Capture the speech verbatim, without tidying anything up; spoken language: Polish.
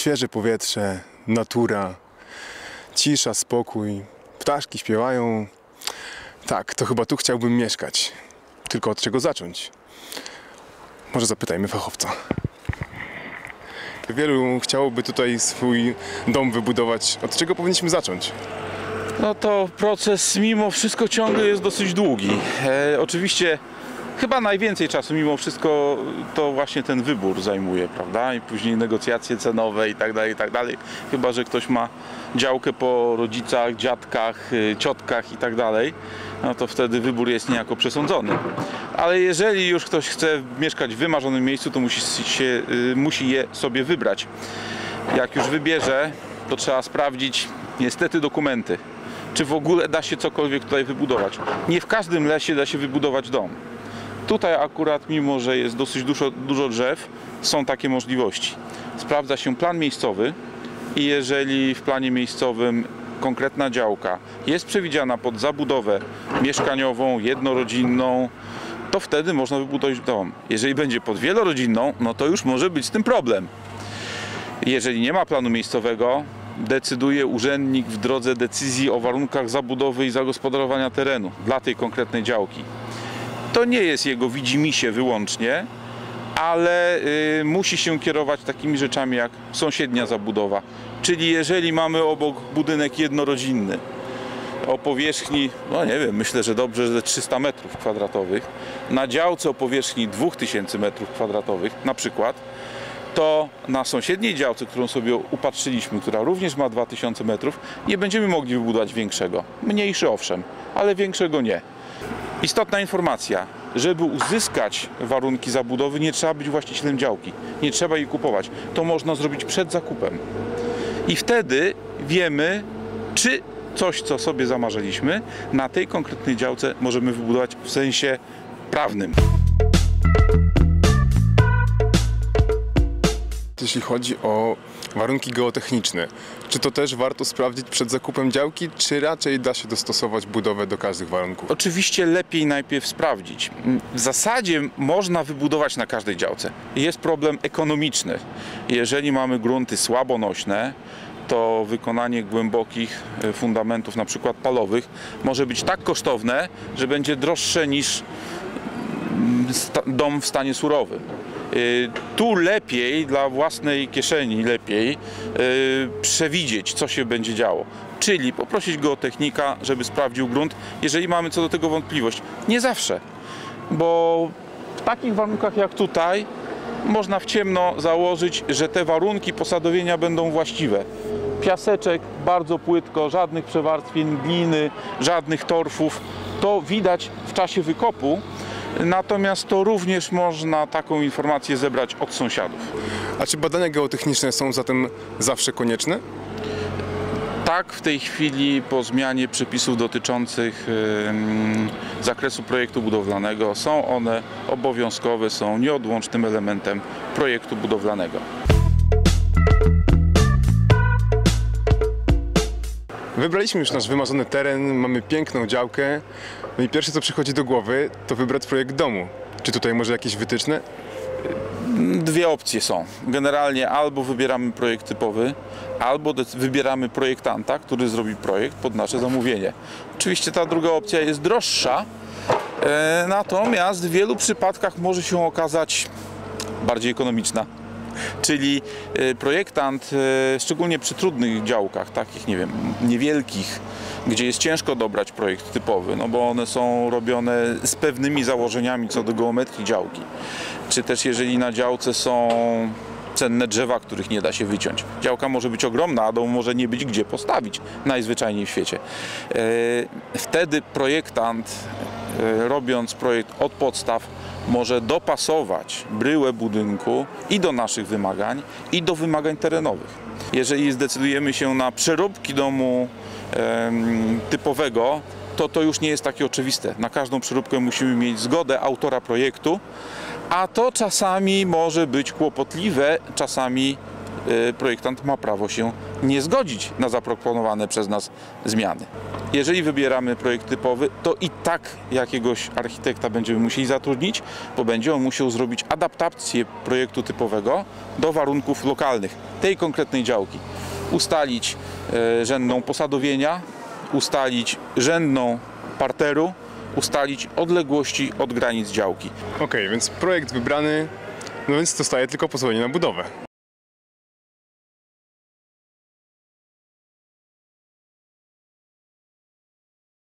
Świeże powietrze, natura, cisza, spokój, ptaszki śpiewają. Tak, to chyba tu chciałbym mieszkać. Tylko od czego zacząć? Może zapytajmy fachowca. Wielu chciałoby tutaj swój dom wybudować. Od czego powinniśmy zacząć? No to proces mimo wszystko ciągle jest dosyć długi. E, oczywiście chyba najwięcej czasu mimo wszystko to właśnie ten wybór zajmuje, prawda? I później negocjacje cenowe i tak dalej, i tak dalej. Chyba że ktoś ma działkę po rodzicach, dziadkach, ciotkach i tak dalej, no to wtedy wybór jest niejako przesądzony. Ale jeżeli już ktoś chce mieszkać w wymarzonym miejscu, to musi, się, musi je sobie wybrać. Jak już wybierze, to trzeba sprawdzić niestety dokumenty. Czy w ogóle da się cokolwiek tutaj wybudować. Nie w każdym lesie da się wybudować dom. Tutaj akurat, mimo że jest dosyć dużo, dużo drzew, są takie możliwości. Sprawdza się plan miejscowy i jeżeli w planie miejscowym konkretna działka jest przewidziana pod zabudowę mieszkaniową, jednorodzinną, to wtedy można wybudować dom. Jeżeli będzie pod wielorodzinną, no to już może być z tym problem. Jeżeli nie ma planu miejscowego, decyduje urzędnik w drodze decyzji o warunkach zabudowy i zagospodarowania terenu dla tej konkretnej działki. To nie jest jego widzimisię wyłącznie, ale y, musi się kierować takimi rzeczami jak sąsiednia zabudowa. Czyli jeżeli mamy obok budynek jednorodzinny o powierzchni, no nie wiem, myślę, że dobrze, że trzysta metrów kwadratowych, na działce o powierzchni dwa tysiące metrów kwadratowych na przykład, to na sąsiedniej działce, którą sobie upatrzyliśmy, która również ma dwa tysiące metrów, nie będziemy mogli wybudować większego. Mniejszy owszem, ale większego nie. Istotna informacja, żeby uzyskać warunki zabudowy, nie trzeba być właścicielem działki, nie trzeba jej kupować. To można zrobić przed zakupem. I wtedy wiemy, czy coś, co sobie zamarzyliśmy, na tej konkretnej działce możemy wybudować w sensie prawnym. Jeśli chodzi o warunki geotechniczne, czy to też warto sprawdzić przed zakupem działki, czy raczej da się dostosować budowę do każdych warunków? Oczywiście lepiej najpierw sprawdzić. W zasadzie można wybudować na każdej działce. Jest problem ekonomiczny. Jeżeli mamy grunty słabonośne, to wykonanie głębokich fundamentów, na przykład palowych, może być tak kosztowne, że będzie droższe niż dom w stanie surowym. Tu lepiej, dla własnej kieszeni lepiej yy, przewidzieć, co się będzie działo. Czyli poprosić geotechnika, żeby sprawdził grunt, jeżeli mamy co do tego wątpliwość. Nie zawsze, bo w takich warunkach jak tutaj można w ciemno założyć, że te warunki posadowienia będą właściwe. Piaseczek bardzo płytko, żadnych przewarstwień gliny, żadnych torfów. To widać w czasie wykopu. Natomiast to również można taką informację zebrać od sąsiadów. A czy badania geotechniczne są zatem zawsze konieczne? Tak, w tej chwili po zmianie przepisów dotyczących yy, zakresu projektu budowlanego są one obowiązkowe, są nieodłącznym elementem projektu budowlanego. Wybraliśmy już nasz wymarzony teren, mamy piękną działkę. No i pierwsze, co przychodzi do głowy, to wybrać projekt domu. Czy tutaj może jakieś wytyczne? Dwie opcje są. Generalnie albo wybieramy projekt typowy, albo wybieramy projektanta, który zrobi projekt pod nasze zamówienie. Oczywiście ta druga opcja jest droższa, e, natomiast w wielu przypadkach może się okazać bardziej ekonomiczna. Czyli projektant, szczególnie przy trudnych działkach, takich, nie wiem, niewielkich, gdzie jest ciężko dobrać projekt typowy, no bo one są robione z pewnymi założeniami co do geometrii działki. Czy też jeżeli na działce są cenne drzewa, których nie da się wyciąć. Działka może być ogromna, a dom może nie być gdzie postawić, najzwyczajniej w świecie. Wtedy projektant, robiąc projekt od podstaw, może dopasować bryłę budynku i do naszych wymagań, i do wymagań terenowych. Jeżeli zdecydujemy się na przeróbki domu e, typowego, to to już nie jest takie oczywiste. Na każdą przeróbkę musimy mieć zgodę autora projektu, a to czasami może być kłopotliwe, czasami e, projektant ma prawo się nie zgodzić na zaproponowane przez nas zmiany. Jeżeli wybieramy projekt typowy, to i tak jakiegoś architekta będziemy musieli zatrudnić, bo będzie on musiał zrobić adaptację projektu typowego do warunków lokalnych tej konkretnej działki. Ustalić e, rzędną posadowienia, ustalić rzędną parteru, ustalić odległości od granic działki. Okej, więc projekt wybrany, no więc zostaje tylko pozwolenie na budowę.